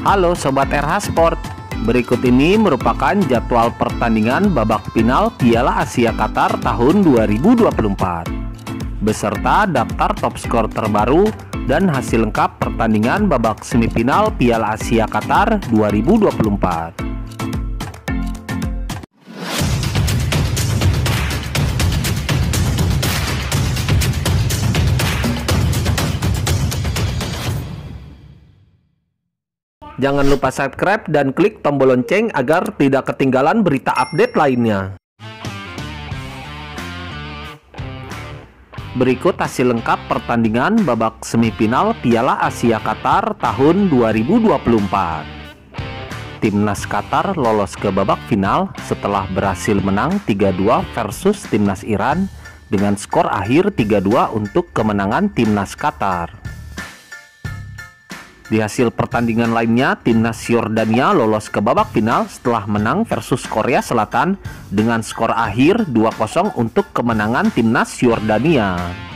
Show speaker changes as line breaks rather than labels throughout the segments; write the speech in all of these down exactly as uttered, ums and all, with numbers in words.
Halo Sobat R H Sport, berikut ini merupakan jadwal pertandingan babak final Piala Asia Qatar tahun dua ribu dua puluh empat beserta daftar top skor terbaru dan hasil lengkap pertandingan babak semifinal Piala Asia Qatar dua ribu dua puluh empat. Jangan lupa subscribe dan klik tombol lonceng agar tidak ketinggalan berita update lainnya. Berikut hasil lengkap pertandingan babak semifinal Piala Asia Qatar tahun dua ribu dua puluh empat. Timnas Qatar lolos ke babak final setelah berhasil menang tiga dua versus Timnas Iran dengan skor akhir tiga dua untuk kemenangan Timnas Qatar. Di hasil pertandingan lainnya, Timnas Yordania lolos ke babak final setelah menang versus Korea Selatan dengan skor akhir dua kosong untuk kemenangan Timnas Yordania.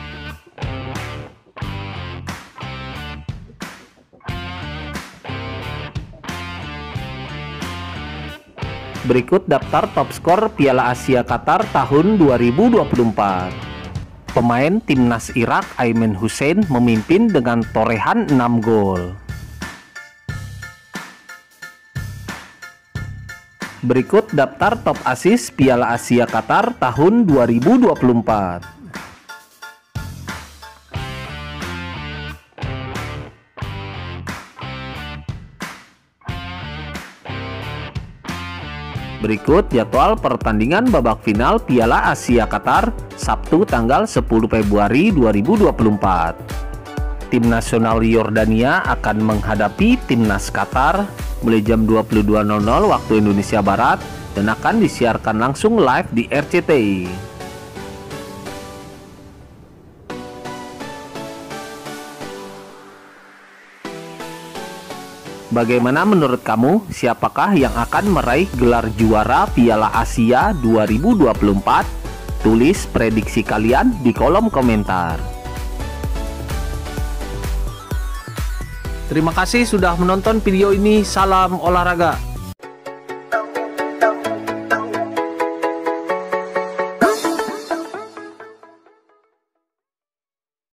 Berikut daftar top skor Piala Asia Qatar tahun dua ribu dua puluh empat. Pemain Timnas Irak Ayman Hussein memimpin dengan torehan enam gol. Berikut daftar top assist Piala Asia Qatar tahun dua ribu dua puluh empat. Berikut jadwal pertandingan babak final Piala Asia Qatar Sabtu tanggal sepuluh Februari dua ribu dua puluh empat. Tim nasional Yordania akan menghadapi Timnas Qatar mulai jam dua puluh dua nol nol waktu Indonesia Barat dan akan disiarkan langsung live di R C T I. Bagaimana menurut kamu? Siapakah yang akan meraih gelar juara Piala Asia dua ribu dua puluh empat? Tulis prediksi kalian di kolom komentar. Terima kasih sudah menonton video ini. Salam olahraga.